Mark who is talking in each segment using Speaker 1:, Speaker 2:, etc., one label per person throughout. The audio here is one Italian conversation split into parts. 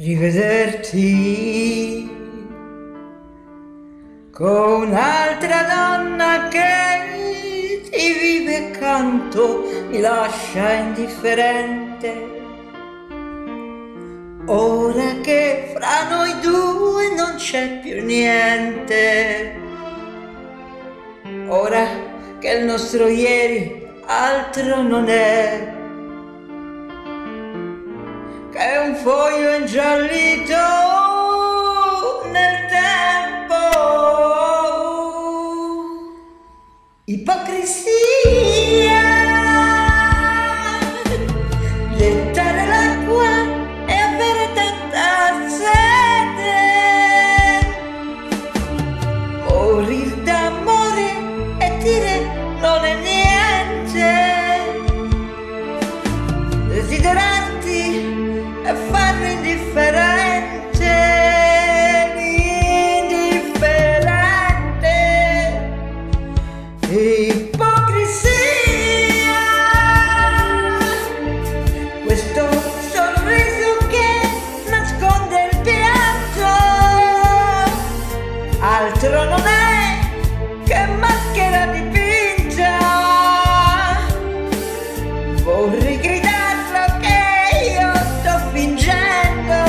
Speaker 1: rivederti con un'altra donna che ti vive accanto mi lascia indifferente. Ora che fra noi due non c'è più niente, ora che il nostro ieri altro non è che un foglio ingiallito nel tempo. Ipocrisia, gettare l'acqua e avere tanta sete, morir d'amore e dire non è niente, desiderarti e farlo indifferente, ipocrisia, questo sorriso che nasconde il pianto, altro non è che maschera dipinta. Vorrei gridarlo che io sto fingendo,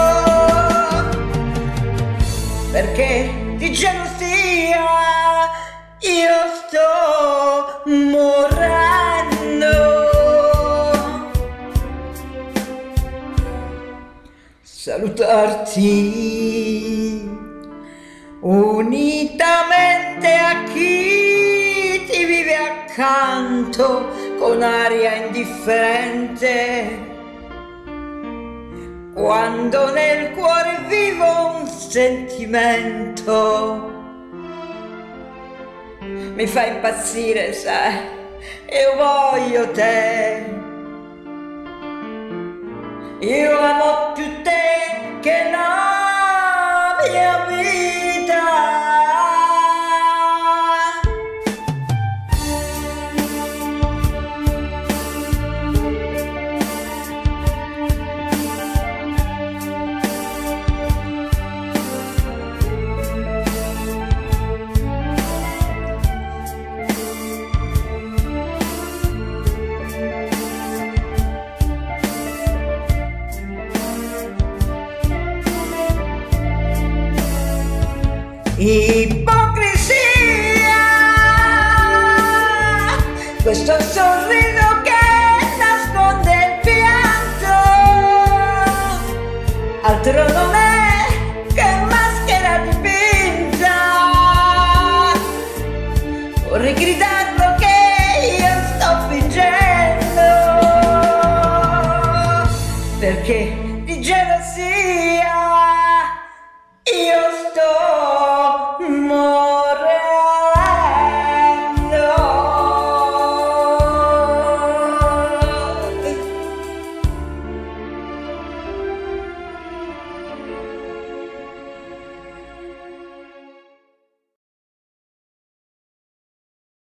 Speaker 1: perché di gelosia io sto morendo. Salutarti unitamente a chi ti vive accanto con aria indifferente, quando nel cuore vivo un sentimento. Mi fa impazzire, sai, io voglio te, io amo più te che la mia vita. Ipocrisia, questo sorriso che nasconde il pianto, altro non è che maschera dipinta. Vorrei gridarlo che io sto fingendo, perché